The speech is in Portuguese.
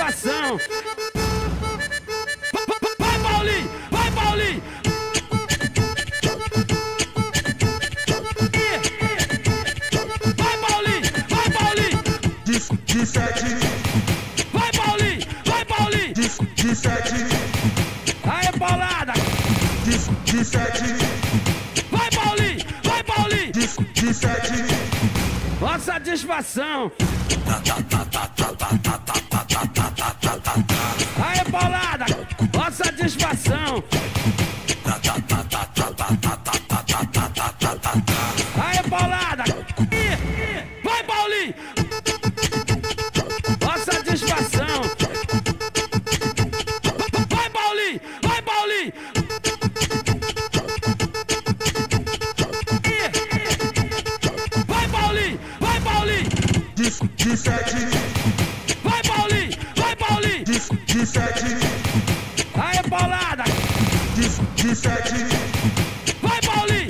satisfação. Vai, Paulinho! Vai, Paulinho! Vai, Paulinho! Vai, Paulinho! De 7. Vai, Paulinho! Vai, Paulinho! De 7. Aê, Paulada! De 7. Vai, Paulinho! Vai, Paulinho! De 7. Ó, satisfação! Aê, Paulada! Ó, satisfação! Aê, Paulada! Vai, Paulinho! Ó, satisfação! Vai, Paulinho! Vai, Paulinho! Vai, Paulinho! Vai, Paulinho! De 7. Vai, Paulinho! Vai, Paulinho! De 7. Aê, Paulada! De 7. Vai, Paulinho!